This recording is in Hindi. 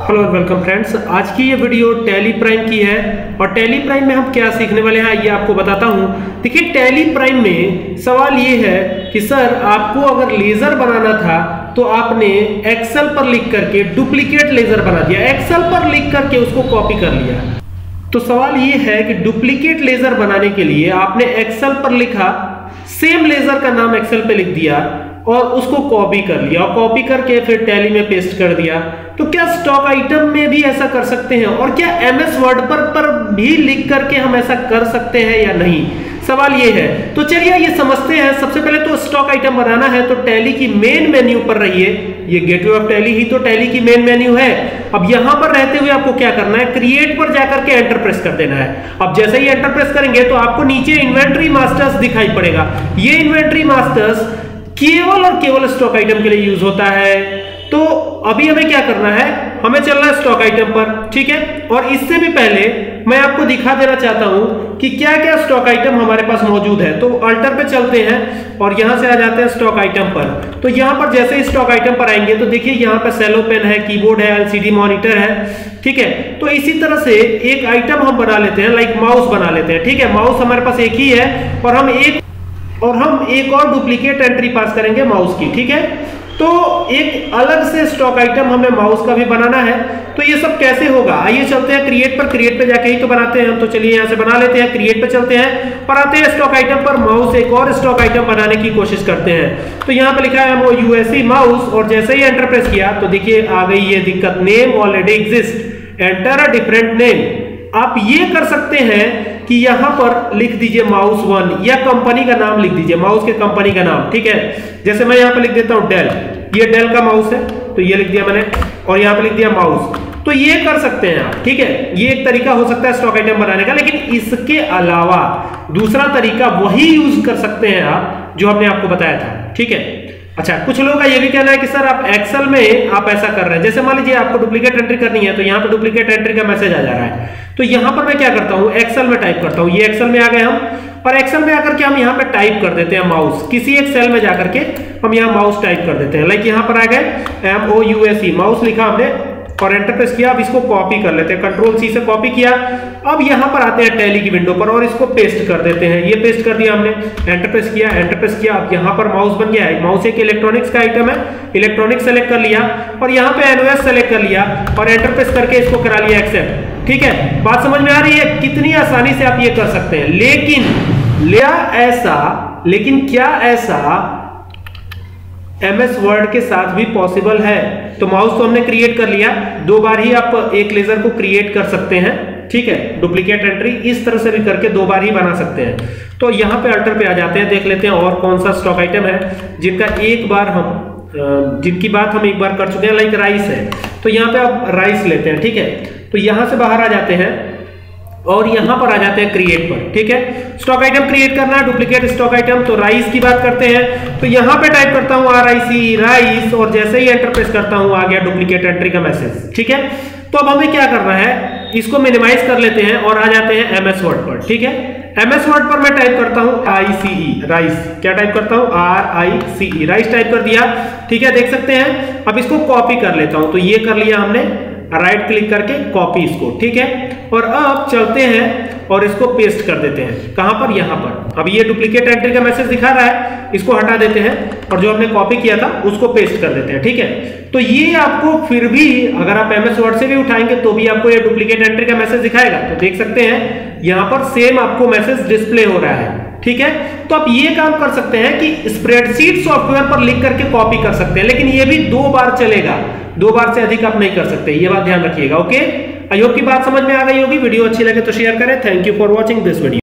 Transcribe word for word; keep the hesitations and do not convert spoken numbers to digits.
हेलो वेलकम फ्रेंड्स, आज की ये वीडियो टैली प्राइम की है और टैली प्राइम में हम क्या सीखने वाले हैं ये आपको बताता हूं। देखिए, टैली प्राइम में सवाल ये है कि सर आपको अगर लेजर बनाना था तो आपने एक्सेल पर लिख करके डुप्लीकेट लेजर बना दिया, एक्सेल पर लिख करके उसको कॉपी कर लिया। तो सवाल ये है कि डुप्लीकेट लेजर बनाने के लिए आपने एक्सेल पर लिखा, सेम लेजर का नाम एक्सेल पे लिख दिया और उसको कॉपी कर लिया और कॉपी करके फिर टैली में पेस्ट कर दिया। तो क्या स्टॉक आइटम में भी ऐसा कर सकते हैं और क्या एमएस वर्ड पर पर भी लिख करके हम ऐसा कर सकते हैं या नहीं, सवाल ये है। तो चलिए ये समझते हैं। सबसे पहले तो स्टॉक आइटम बनाना है तो टैली की मेन मेन्यू पर रहिए, ये गेटवे ऑफ टैली ही तो टैली की मेन मेन्यू है। अब यहां पर रहते हुए आपको क्या करना है, क्रिएट पर जाकर के एंटर प्रेस कर देना है। अब जैसे ही एंटर प्रेस करेंगे तो आपको नीचे इन्वेंटरी मास्टर्स दिखाई पड़ेगा। ये इन्वेंटरी मास्टर्स केवल और केवल स्टॉक आइटम के लिए यूज होता है। तो अभी हमें क्या करना है, हमें चलना है स्टॉक आइटम पर, ठीक है। और इससे भी पहले मैं आपको दिखा देना चाहता हूं कि क्या क्या स्टॉक आइटम हमारे पास मौजूद है। तो अल्टर पे चलते हैं और यहां से आ जाते हैं स्टॉक आइटम पर। तो यहां पर जैसे ही स्टॉक आइटम पर आएंगे तो देखिए यहां पर सेलो पेन है, कीबोर्ड है, एलसीडी मॉनिटर है, ठीक है। तो इसी तरह से एक आइटम हम बना लेते हैं, लाइक माउस बना लेते हैं, ठीक है। माउस हमारे पास एक ही है और हम एक और हम एक और डुप्लीकेट एंट्री पास करेंगे माउस की, ठीक है। तो एक अलग से स्टॉक आइटम हमें माउस का भी बनाना है। तो ये सब कैसे होगा, आइए चलते हैं क्रिएट पर। क्रिएट पे जाके ही तो बनाते हैं हम, तो चलिए यहां से बना लेते हैं। क्रिएट पे चलते हैं और आते हैं स्टॉक आइटम पर, माउस एक और स्टॉक आइटम बनाने की कोशिश करते हैं। तो यहां पे लिखा है M O U S E mouse और जैसे ही एंटर प्रेस किया तो देखिए आ गई ये दिक्कत, name already exist, enter a different name. आप ये कर सकते हैं कि यहां पर लिख दीजिए माउस वन या कंपनी का नाम लिख दीजिए, माउस के कंपनी का नाम, ठीक है। जैसे मैं यहां पे लिख देता हूं डेल, ये डेल का माउस है तो ये लिख दिया मैंने और यहां पे लिख दिया माउस। तो ये कर सकते हैं आप, ठीक है। ये एक तरीका हो सकता है स्टॉक आइटम बनाने का, लेकिन इसके अलावा दूसरा तरीका वही यूज कर सकते हैं आप जो हमने आपको बताया था, ठीक है। अच्छा, कुछ लोगों का ये भी कहना है कि सर आप एक्सेल में आप ऐसा कर रहे हैं, जैसे मान लीजिए आपको डुप्लीकेट एंट्री करनी है तो यहाँ पे डुप्लीकेट एंट्री का मैसेज आ जा रहा है। तो यहाँ पर मैं क्या करता हूँ, एक्सेल में टाइप करता हूँ, ये एक्सेल में आ गए हम और एक्सेल में आकर के हम यहाँ पे टाइप कर देते हैं माउस, किसी एक सेल में जाकर के हम यहाँ माउस टाइप कर देते हैं। लाइक यहाँ पर आ गए M O U S E mouse लिखा हमने और एंटर प्रेस किया। अब इसको कॉपी कर लेते हैं, कंट्रोल सी से कॉपी किया। अब यहां पर आते हैं टैली की विंडो पर और इसको पेस्ट कर देते हैं। ये पेस्ट कर दिया हमने, एंटर प्रेस किया, एंटर प्रेस किया। अब यहां पर माउस बन गया है। माउस एक इलेक्ट्रॉनिक्स का आइटम है, इलेक्ट्रॉनिक्स सेलेक्ट कर लिया और यहां पे एनओएस सेलेक्ट कर लिया और एंटर प्रेस करके इसको करा लिया एक्सेप्ट, ठीक है। बात समझ में आ रही है, कितनी आसानी से आप ये कर सकते हैं। लेकिन लिया ऐसा लेकिन क्या ऐसा एमएस वर्ड के साथ भी पॉसिबल है? तो माउस तो हमने क्रिएट कर लिया, दो बार ही आप एक लेजर को क्रिएट कर सकते हैं, ठीक है। डुप्लीकेट एंट्री इस तरह से भी करके दो बार ही बना सकते हैं। तो यहां पे अल्टर पे आ जाते हैं, देख लेते हैं और कौन सा स्टॉक आइटम है जिनका एक बार हम जिनकी बात हम एक बार कर चुके हैं, लाइक राइस है। तो यहां पे आप राइस लेते हैं, ठीक है। तो यहां से बाहर आ जाते हैं और यहां पर आ जाते हैं क्रिएट पर, ठीक है। स्टॉक आइटम क्रिएट करना है, डुप्लीकेट स्टॉक आइटम। तो राइस की बात करते हैं तो यहां पे टाइप करता हूं आर आई सी राइस और जैसे ही एंटर प्रेस करता हूं आ गया डुप्लीकेट एंट्री का मैसेज, ठीक है। तो अब हमें क्या करना है, इसको मिनिमाइज कर लेते हैं और आ जाते हैं एमएस वर्ड पर, ठीक है। एमएस वर्ड पर मैं टाइप करता हूं आई सी ई राइस, क्या टाइप करता हूं, R I C E rice type कर दिया, ठीक है। देख सकते हैं। अब इसको कॉपी कर लेता हूं, तो ये कर लिया हमने, राइट क्लिक करके कॉपी इसको, ठीक है। और अब चलते हैं और इसको पेस्ट कर देते हैं, कहां पर, यहां पर। अब ये डुप्लीकेट एंट्री का मैसेज दिखा रहा है, इसको हटा देते हैं और जो हमने कॉपी किया था उसको पेस्ट कर देते हैं, ठीक है। तो ये आपको फिर भी अगर आप एमएस वर्ड से भी उठाएंगे तो भी आपको ये डुप्लीकेट एंट्री का मैसेज दिखाएगा। तो देख सकते हैं यहां पर सेम आपको मैसेज डिस्प्ले हो रहा है, ठीक है। तो आप ये काम कर सकते हैं कि स्प्रेडशीट सॉफ्टवेयर पर लिख करके कॉपी कर सकते हैं, लेकिन ये भी दो बार चलेगा, दो बार से अधिक आप नहीं कर सकते, ये बात ध्यान रखिएगा, ओके। आई होप की बात समझ में आ गई होगी। वीडियो अच्छी लगे तो शेयर करें। Thank you for watching this video.